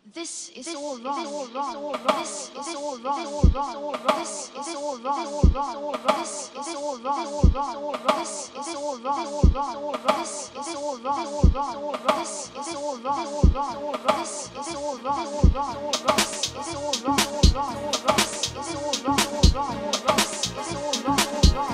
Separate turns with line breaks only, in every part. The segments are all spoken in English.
This is all wrong. This is all wrong. This is all wrong. This is all wrong. This is all wrong. This is all wrong. This is all wrong. This is all wrong. This is all wrong. This is all wrong. This is all wrong. This is all wrong. This is all wrong.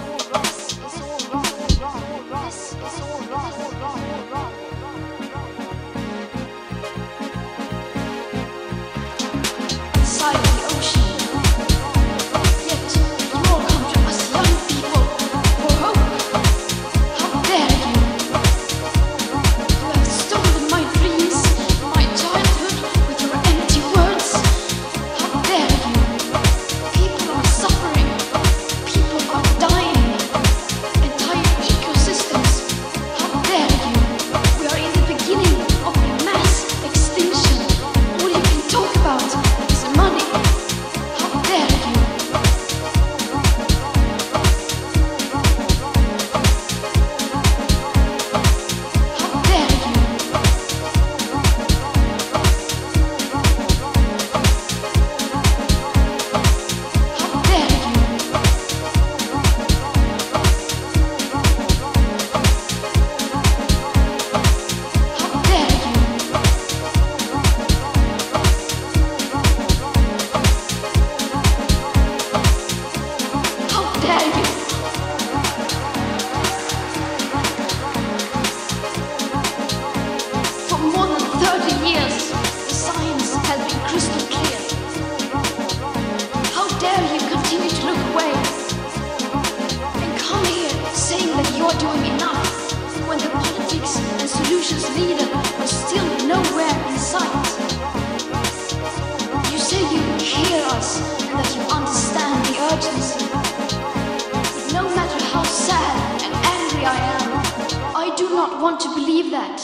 Want to believe that.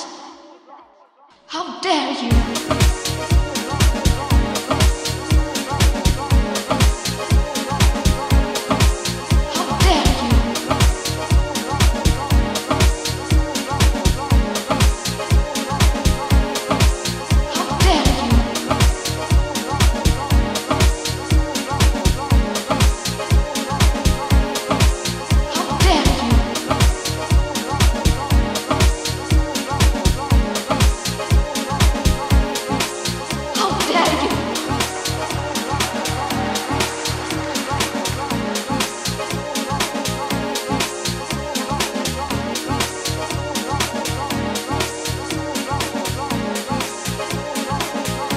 How dare you?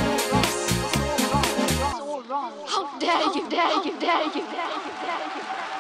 Dare you, dare you, dare you, dare you, dare you.